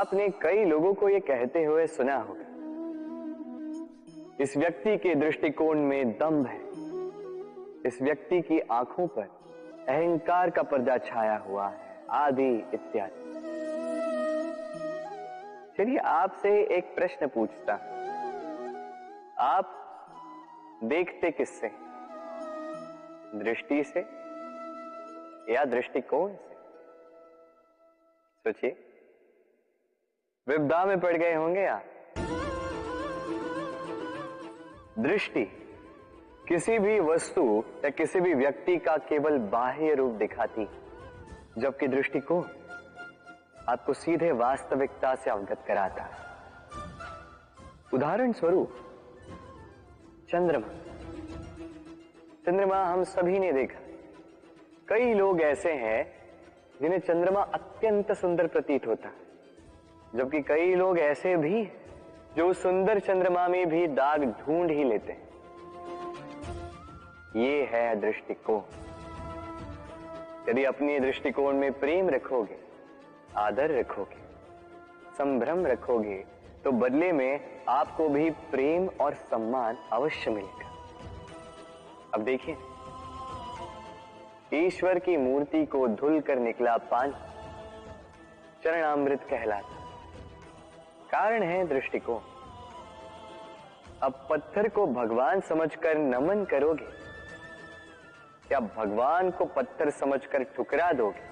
आपने कई लोगों को यह कहते हुए सुना होगा, इस व्यक्ति के दृष्टिकोण में दम्भ है, इस व्यक्ति की आंखों पर अहंकार का पर्दा छाया हुआ है, आदि इत्यादि। चलिए आपसे एक प्रश्न पूछता हूं, आप देखते किससे, दृष्टि से या दृष्टिकोण से? सोचिए, विपदा में पड़ गए होंगे आप। दृष्टि किसी भी वस्तु या किसी भी व्यक्ति का केवल बाह्य रूप दिखाती, जबकि दृष्टिकोण आपको सीधे वास्तविकता से अवगत कराता है। उदाहरण स्वरूप चंद्रमा। चंद्रमा हम सभी ने देखा। कई लोग ऐसे हैं जिन्हें चंद्रमा अत्यंत सुंदर प्रतीत होता है, जबकि कई लोग ऐसे भी हैं जो सुंदर चंद्रमा में भी दाग ढूंढ ही लेते हैं। ये है दृष्टिकोण। यदि अपने दृष्टिकोण में प्रेम रखोगे, आदर रखोगे, संभ्रम रखोगे, तो बदले में आपको भी प्रेम और सम्मान अवश्य मिलेगा। अब देखिए, ईश्वर की मूर्ति को धुल कर निकला पानी चरणामृत कहलाता। कारण है दृष्टिकोण। अब पत्थर को भगवान समझकर नमन करोगे या भगवान को पत्थर समझकर ठुकरा दोगे,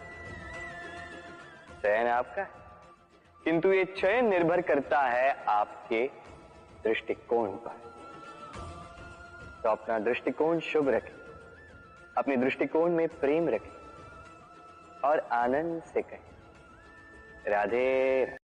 चयन आपका है, किंतु ये चयन निर्भर करता है आपके दृष्टिकोण पर। तो अपना दृष्टिकोण शुभ रखें, अपने दृष्टिकोण में प्रेम रखें और आनंद से कहें, राधे राधे।